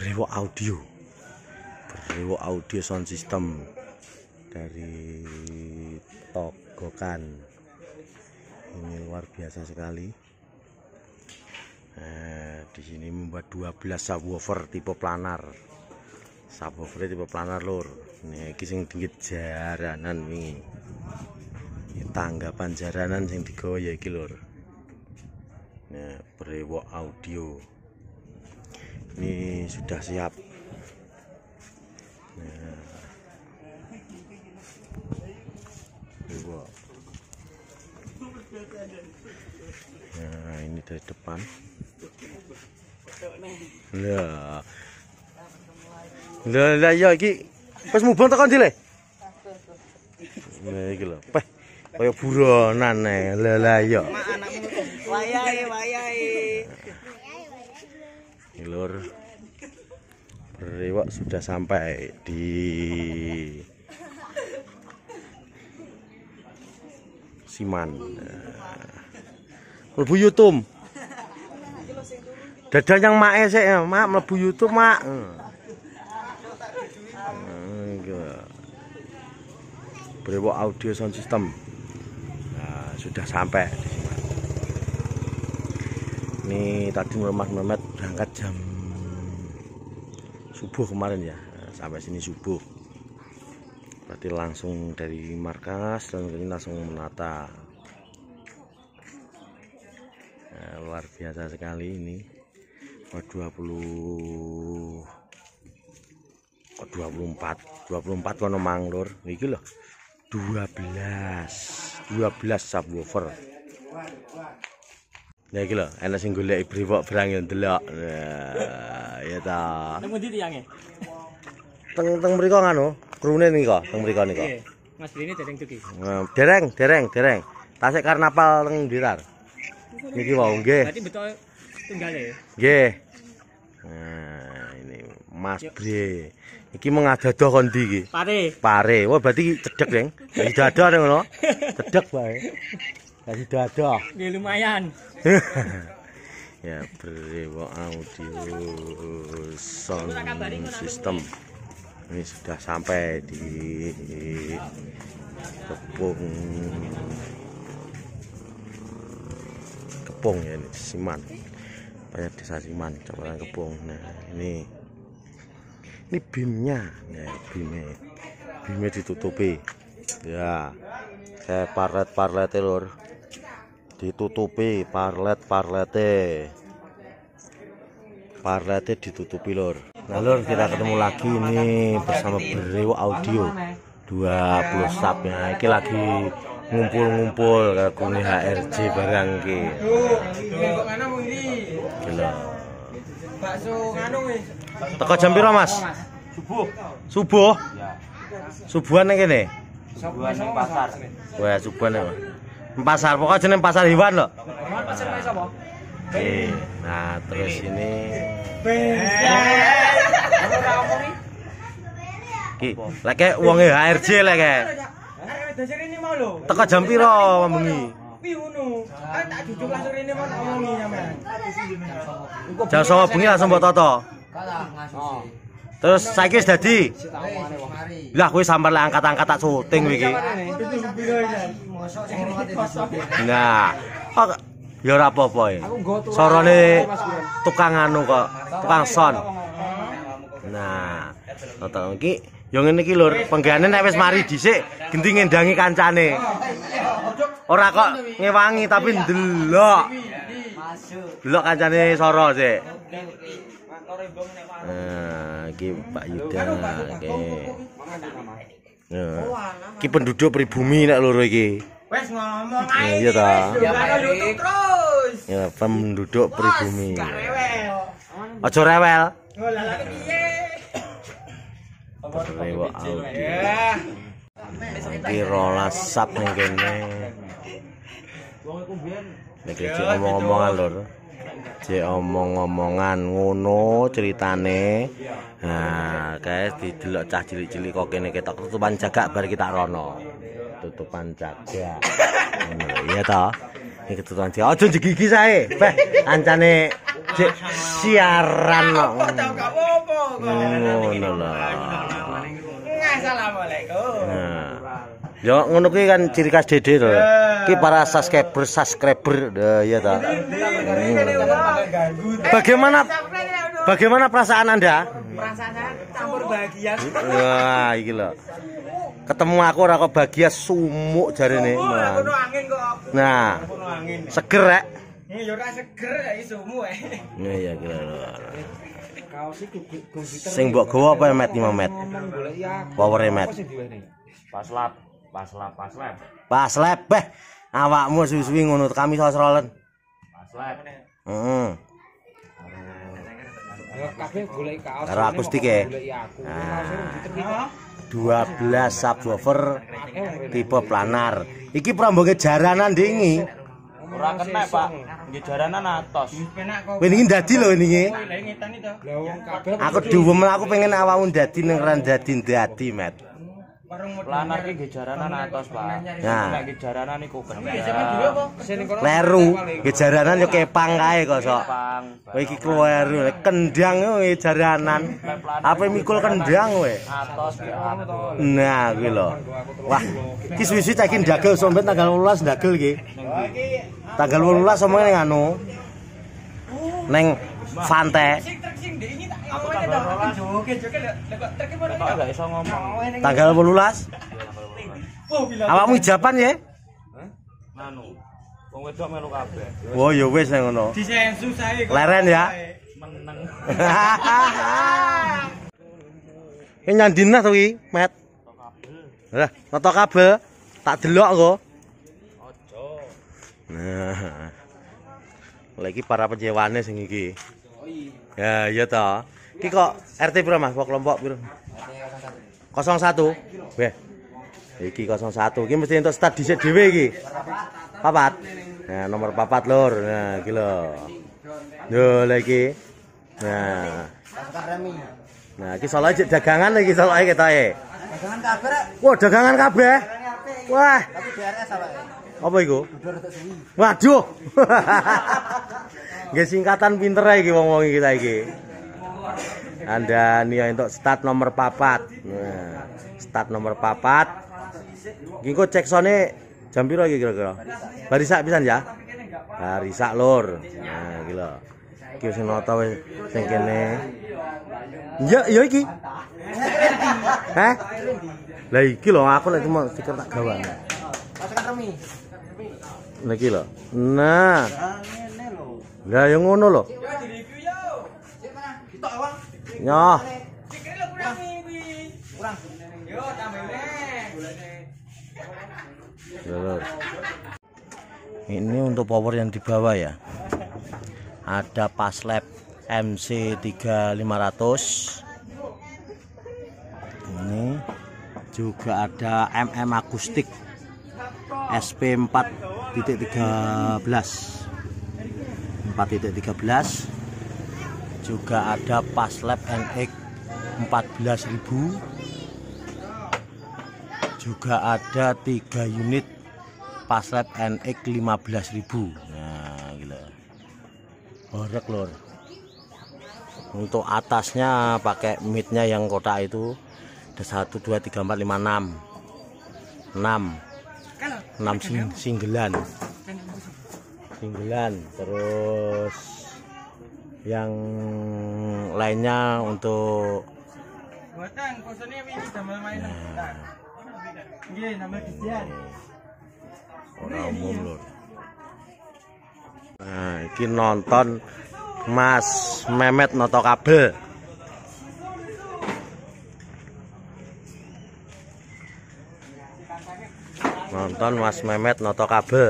Brewok Audio sound system dari Togokan. Ini luar biasa sekali. Di sini membuat 12 subwoofer tipe planar. Subwoofer tipe planar lur. Ini sing dinggit jaranan wingi. Tanggapan jaranan sing digawa ya iki lur. Nah, Brewok Audio. Ini sudah siap. Nah, Brewok. Nah, ini dari depan. Lah ya iki wis mubeng tekan ndi le? Nah iki lho, peh kaya buronan ae. Lah ya. Wayahe. Lur, Brewok sudah sampai di Siman. Mlebu YouTube. Dadah yang mak sik, mak mlebu YouTube, mak. Brewok Audio sound system. Nah, sudah sampai di Siman. Ini tadi memet berangkat jam subuh kemarin ya, sampai sini subuh. Berarti langsung dari markas dan ini langsung menata. Nah, luar biasa sekali ini. 24 kono manglur. Iki lho. 12 subwoofer. Nah iki lho, ana sing golek Brewok berang yo ndelok. Nah, ya ta. Teng ndi tiyange? Teng mriko nganu, krune nika, teng mriko nika. Nggih. Mas Brine dereng dugi. Dereng. Tasik karnaval teng Blitar. Niki wae nggih. Berarti betul tunggale ya? Nggih. Nah, ini Mas Bre. Iki mengadado kon ndi iki? Pare. Wah, berarti cedhek, Deng. Dadi dada ning ngono. Cedhek bae. Dadi dada. Nggih lumayan. Ya, Brewok Audio sound system. Ini sudah sampai di Kepung ya, ini Siman. Banyak desa Siman, Kecamatan Kepung. Nah, ini bimnya. Ya, bimnya ditutupi. Ya. Saya parlet lur. Ditutupi parletnya ditutupi lur. Nah lur, kita ketemu lagi ini bersama Brewok Audio 20 subnya. Iki lagi ngumpul kagune HRJ barang iki. Gila. Bakso nganu wis. Teko jam piro, Mas? Subuh. Ya. Subuhan ning kene. Subuhan ning pasar. Wah, subuhan ya. Pasar, pokoknya jeneng pasar hewan loh. Pasar apa sapa? Oke, nah terus ini Ki, lek wonge HRJ lek. Teko jam piro bengi? Piye ngono? Tak jujuk langsung rene mau tak omongi sampean. Jam 9 bengi langsung mbok toto. Terus saiki wis dadi. Lah kowe sampean lek angkat-angkat tak syuting iki. Nah, ya ora apa-apa ya. Sorone tukang anu kok, tukang son. Nah, toto iki ya ngene iki lur, penggane nek wis mari dhisik genti ngendangi kancane. Ora kok ngewangi tapi ndelok. Delok kancane soro sik. Nah, iki Pak Yuda. Oke. Nah, iki penduduk pribumi nek loro iki. Wes ngomong ae. Iya ta. Terus. Ya, penduduk pribumi. Aja rewel. Oh, lah piye? Brewok Audio. Iki 12 sub ning kene. Nek iki omong-omongan lur. Jek omong-omongan ngono ceritane. Nah, guys didelok cah cilik-cilik kok kene ketok tutupan jaga bar kita rono. Tutupan jaga. Ngono iya ta. Iki tutupan jaga. Aja digigi sae. Beh, kancane Cek siaran kok. Ngono lho. Assalamualaikum. Nah. Ya ngono kuwi kan ciri khas Dede to. Ki para subscriber ya ta. Bagaimana perasaan Anda? Perasaan campur bahagia. Wah, iki lho. Ketemu aku ora kok bahagia sumuk jarene. Nah. Seger rek. Ya ora seger ya sumuk Iya kira. Sing mbok gowo apa Met 5 Met? Power Met. Pas lab beh. Awakmu suwi-suwi ngono kami sosrolen. Pas lab. Heeh. Kabeh golek kaos. Karo akustik e. 12 subwoofer tipe planar. Iki prombonge jaranan dingi. Ora kena, Pak. Nggih jaranan atos. Wingi dadi lho wingi. Aku duwem aku pengen awakmu dadi ning ran dadi Met. Planar iki nggih jaranan atos, Pak. Nah, nggih jaranan niku kena. Leru, nggih jaranan yo kepang kae kok sok. Kowe iki kleru, kendang yo jaranan. Apa mikul kendang kowe? Atos nggih atos. Nah, kuwi lho. Wah, iki suwi-suwi cek ndagel somben tanggal 18 ndagel iki. Tanggal 18 omongnya ning anu. Ning Fante. Enggak iso ngomong. Tanggal 18. Awakmu ijaban ya? Anu. Wong wedok melu kabeh. Oh ya wis ngono. Disensus ae kok. Leren ya. Meneng. Ki nyandina to iki, Met. Lah, nata kabel. Tak delok kok. Aja. Nah. Lagi para penyewane sing iki. Ya, iya toh. Iki kok RT piro Mas? Kelompok piro? 01. Weh. Iki 01. Iki mesti entuk start dhisik dhewe iki. Papat. Nah, nomor papat lur. Nah, iki lho. Yo lagi. Nah. Nah, iki soloke jek dagangan iki soloke ketoke. Dagangan kabeh rek. Wah, dagangan kabeh. Wah. Tapi DRS awake. Apa iku? Waduh. Nggih singkatan pinter ae iki wong-wong kita iki. Anda nih untuk start nomor papat. Nah, start nomor papat. Iki kok cek sone jam piro iki kira-kira? Barisak pisan ya? Barisak lur. Nah, iki lho. Iki sing nata wis sing kene. Ya iki. Hah? Lah iki lho aku nek cuma stiker tak gawan. Pasukan remi. Nah iki lho. Nah. Lah yang ngono lho. Yo di-review yo. Sik mana? Ditok awang. Nyoh. Sikile lho kurang iki. Kurang. Yo tambah Ini untuk power yang di bawah ya. Ada Paslab MC 3500. Ini juga ada MM akustik SP 4.13. 4.13. Juga ada Paslab NX 14.000. Juga ada 3 unit Paslab NX 15.000. Nah, gila. Borek lor. Untuk atasnya pakai midnya yang kotak itu ada 1 2 3 4 5 6. 6 singgelan. Terus yang lainnya untuk buatan kosone wingi damel main. Nggih, nambah disian. Ora umum lho. Nah, iki nonton Mas Memet noto kabel. Nonton Mas Memet noto kabel.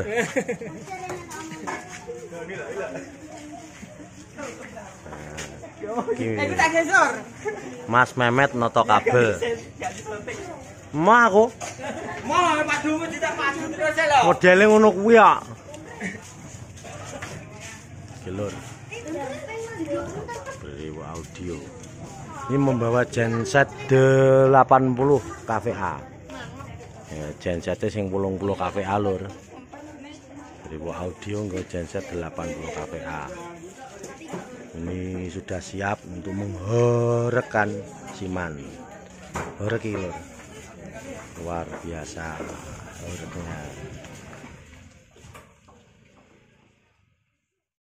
Iku tak sensor. Mas Memet noto kabel. Mau aku Mau padumu tidak padu terus lho. modele ngono kuwi ya. Gelur. Beli audio. Ini membawa genset 80 kVA. Ya, gensetnya sing 80 kVA lur. Beli audio nggo genset 80 kVA. Ini sudah siap untuk menghorekkan siman. Horek iki lur. Luar biasa horeknya.